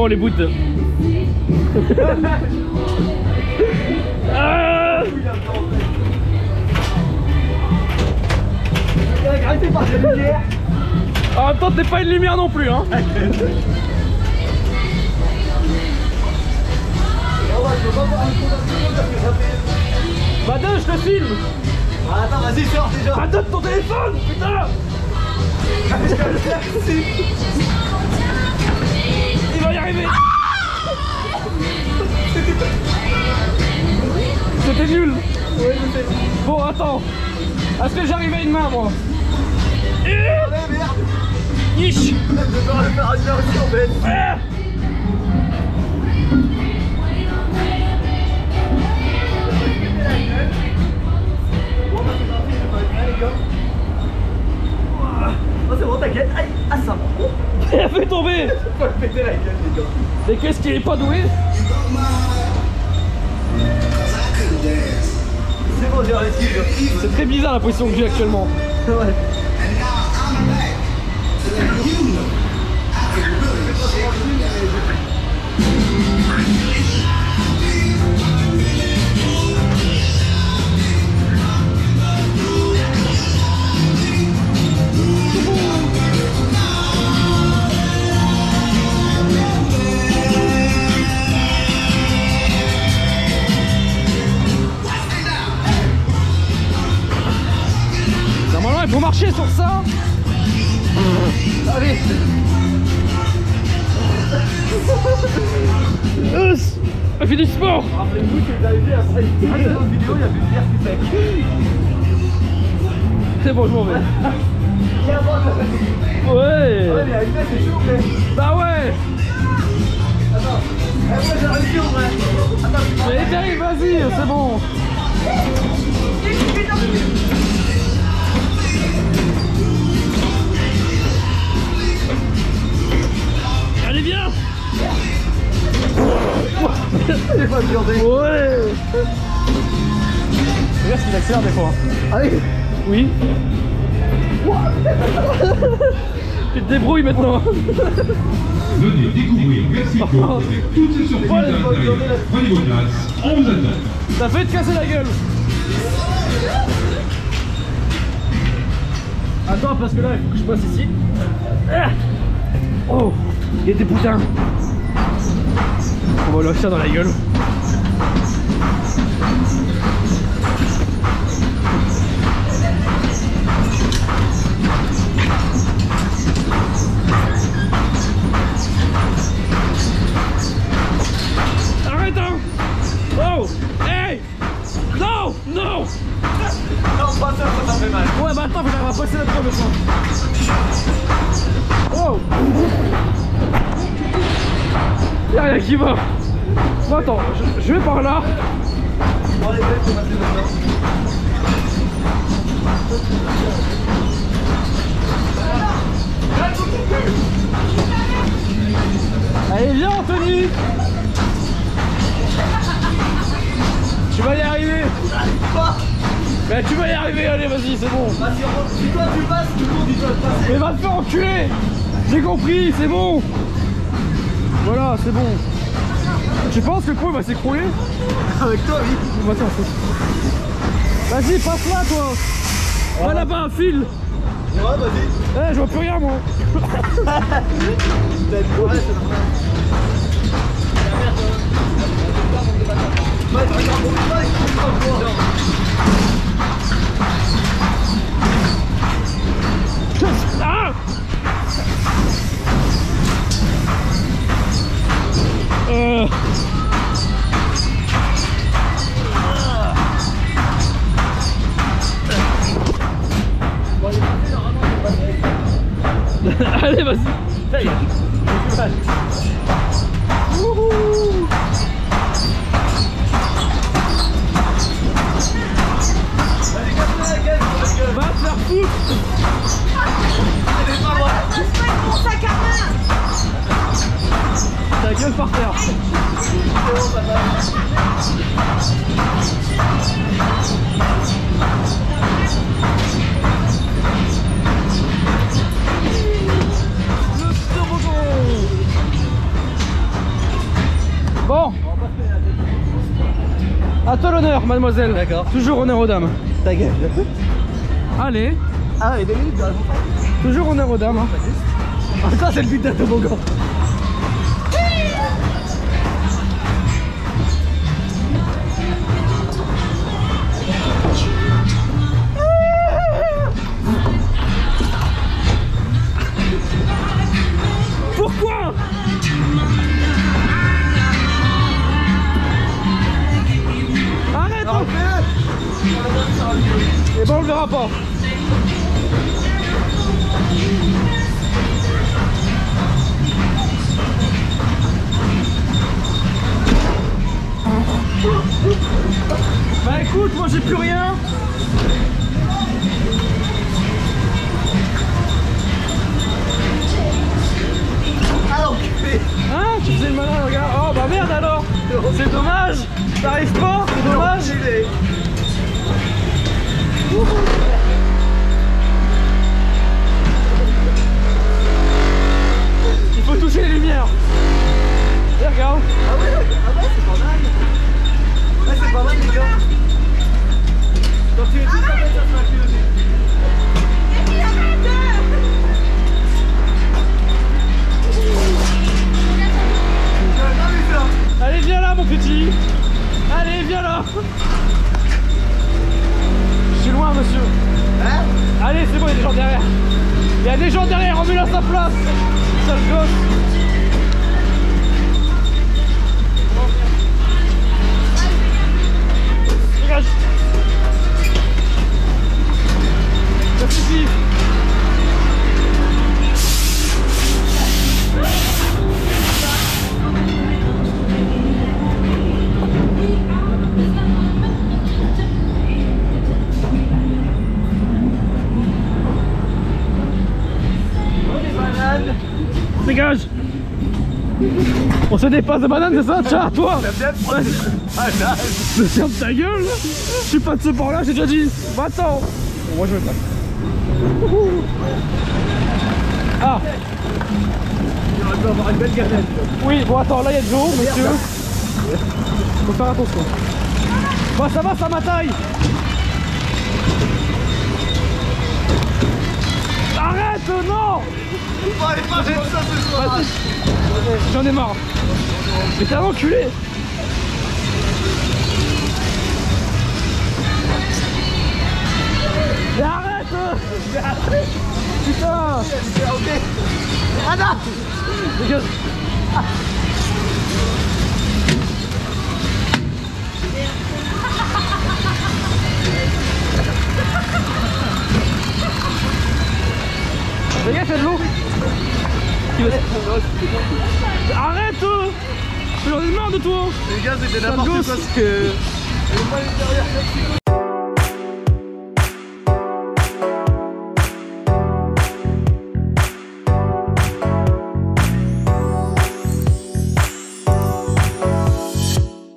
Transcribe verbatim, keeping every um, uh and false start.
Oh les bouts de... ah en même temps t'es pas une lumière non plus hein. Bah donne, je te filme. Ah, attends, vas-y, sors déjà. Ah donne ton téléphone, putain. Il va y arriver. C'était nul. Oui, je sais. Bon, attends. Est-ce que j'arrive à une main, moi? Et... Ah, merde. Niche. Je dois le faire à une heure aussi, en fait. Ah. Oh, c'est bon, t'inquiète. Aïe, ah, ça va. Il a fait tomber. Faut le péter la gueule, les gars. Mais qu'est-ce qu'il est pas doué? C'est bon, j'ai réussi. C'est très bizarre la position que j'ai actuellement. Ouais. Normalement il faut marcher sur ça. Allez. On fait du sport. Rappelez-vous que vous avez vu après une vidéo, il y a plus de bière qui fait. C'est bon, je m'en vais. Tiens, bon, Ouais. ouais, mais avec ça, c'est chaud, mais. Bah ouais. Attends. Après, j'ai réussi en vrai. Attends, Mais t'arrives, vas-y, c'est bon. Allez, viens. c'est pas viandé. Ouais. Regarde ce qu'il accélère des fois. Allez. Oui. Tu te débrouilles maintenant. Venez découvrir Mexico avec toutes ses surprises à l'intérieur. Prenez vos places, on vous attend. T'as fait te casser la gueule. Attends, parce que là, il faut que je passe ici. Ah. Oh, il y a des boudins. On va leur faire dans la gueule. Arrête hein. Oh. Hey. Non. Non. Non, pas ça, ça fait mal. Ouais, bah attends, faut que j'arrive à passer là-dedans maintenant. Oh. Y'a rien qui va. Bon, attends, je, je vais par là. Bon, allez, faut passer maintenant. Allez, viens, Anthony. Tu vas y arriver. Quoi? Bah, tu vas y arriver, allez, vas-y, c'est bon. Vas-y, si toi tu passes, tout le monde il doit te passer. Mais va te faire enculer. J'ai compris, c'est bon. Voilà, c'est bon. Tu penses que le pont il va s'écrouler? Avec toi, oui. Bon, attends, faut- vas-y, passe là, toi. Va là-bas, un fil. Ouais, vas-y. Eh, je vois plus rien, moi. T'as une forêt, c'est normal. Ouais, regarde, on va y Ah. Euh... Allez, vas-y. Ça y est. Wouhou. Va te faire foutre. Ta gueule par terre. Le toboggan. honneur, mademoiselle. D'accord. Toujours honneur aux dames. Ta gueule. Allez. Ah, et deux minutes dans la Toujours honneur aux dames. Hein. Ah, ça, c'est le but d'un toboggan. Pourquoi? Arrête! Non, Et ben on le verra pas. Bah écoute, moi j'ai plus rien. ah, enculé. Hein? Tu faisais le malin, regarde. Oh bah merde alors. C'est dommage. T'arrives pas, c'est dommage. Enculé. Il faut toucher les lumières. Et regarde. Ah ouais, ah ouais, c'est pas mal. Ouais, c'est pas mal, les gars. Donc tu es tous en fait, ça sera que le Allez, viens là, mon petit. Allez, viens là. Je suis loin, monsieur. Hein? Allez, c'est bon, il y a des gens derrière. Il y a des gens derrière, remets-le à sa place. Sale gosse. Dégage. Ça suffit. Dégage. On se dépasse de banane, c'est ça? Tiens, toi. Mais ferme ta gueule. Je suis pas de ce port là, j'ai déjà dit. Va-t'en. Bon, moi je vais pas. Ah. Il aurait pu avoir une belle galette. Oui, bon attends, là il y a de l'eau, monsieur. Faut faire attention. Bah ça va, ça ma taille. Arrête, non. Bon, allez, pas faire ça ce soir. Vas-y. J'en ai marre. Mais t'es un enculé. Mais arrête. Putain. Ok. Ah non. Dégage. Regarde, il y a de l'eau. Arrête. J'en ai marre de toi. Les gars, c'était Sale n'importe gosse. quoi ce que...